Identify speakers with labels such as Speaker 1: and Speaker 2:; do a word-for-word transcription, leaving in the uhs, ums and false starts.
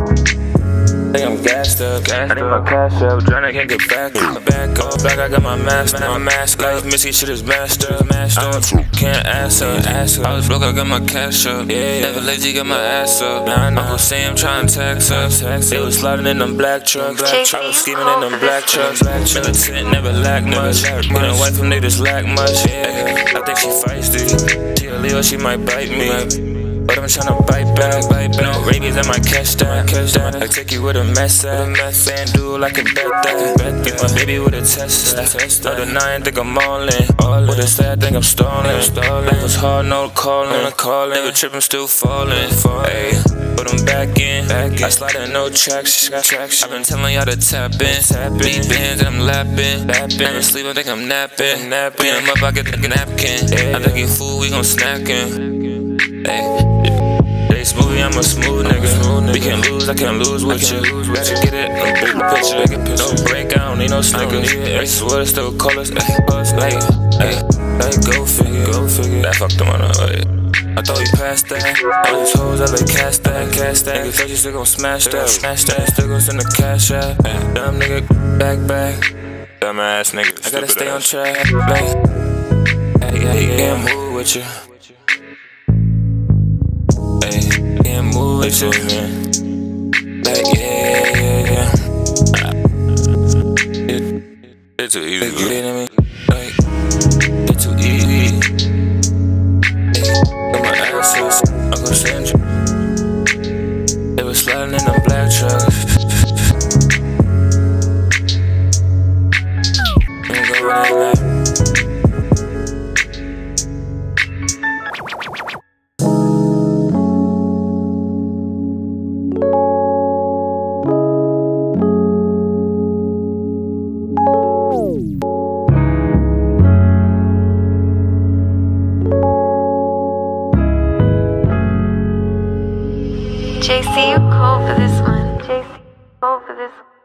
Speaker 1: Think I'm gassed up, I need my cash up, tryna can't get back up. Back up, back, I got my mask, my mask. Life missy shit is master, master. Can't ask her, ask her. I was broke, I got my cash up. Yeah, never lazy, got my ass up. Nah, nah. Uncle Sam tryna tax us. They was sliding in them black trucks, I was scheming in them black trucks. Militant, never lack much. Getting white from niggas lack much. Yeah, I think she feisty. She a Leo, she might bite me. But I'm tryna bite back, bite back. No rabies, I might catch that, catch that. I take you with a mess at, fan dude, I can bet that. Get my baby with a test, test. Other nine, think I'm all in. With a sad, think I'm stalling. Life was hard, no calling. Never tripping, still falling. Hey, but I'm back in. I slide in, no traction. I've been telling y'all to tap in. Beat bands, and I'm lapping. Never sleep, I think I'm napping. Beat 'em up, I get the napkin. I think you fool, we gon' snack him. Hey. Smoovie, I'm a smooth nigga. We can't lose, I can't lose with you. Better get it, no big picture. No break, I don't need no snickers. Race what still call us. Like, hey, like, go figure, go figure. That fucked them on up. I thought we passed that. All these hoes, I like cast that, cast that. Niggas thought you still gon' smash that, smash that. Still gon' send the cash out. Dumb nigga, back, back. Dumb ass nigga. I gotta stay on track. Like, hey, hey, can't move with you. Hey, can't move with you, man. Like, yeah, yeah, yeah. It, it's too easy. You know me? Like, it's too easy. Hey, got my ass up, I'm gon' send you. They was sliding in them black trucks. I'm going in that.
Speaker 2: J C, you cold for this one. J C, cold for this one.